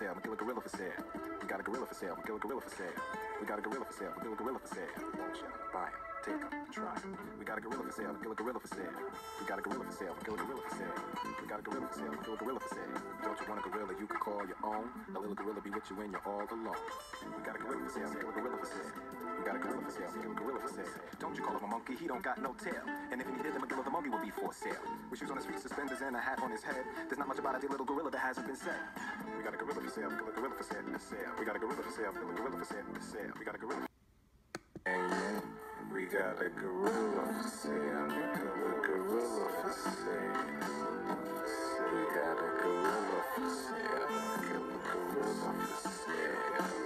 sale. I'm a killer gorilla for sale. We got a gorilla for sale. I'm a killer gorilla for sale. We got a gorilla for sale. I'm a killer gorilla for sale. Won't you buy him? Take him. Try him. We got a gorilla for sale. I'm a killer gorilla for sale. We got a gorilla for sale. I'm a killer gorilla for sale. We got a gorilla for sale. I'm a killer gorilla for sale. Don't you want a gorilla you could call your own? A little gorilla be with you when you're all alone. We got a gorilla for sale. I'm a killer gorilla for sale. We got a gorilla for sale. I'm a killer gorilla for sale. Don't you call him a monkey? He don't got no tail. And if he needed him, a gorilla the mummy would be for sale. With shoes on his feet, suspenders, and a hat on his head. There's not much about a dear little gorilla that hasn't been said. We got a gorilla for sale. I'm a killer gorilla for sale. We got a gorilla for sale. I'm a killer gorilla for sale. We got a gorilla. Amen. We got a gorilla for sale. We got a gorilla for sale. We got a gorilla for sale. We got a gorilla for sale.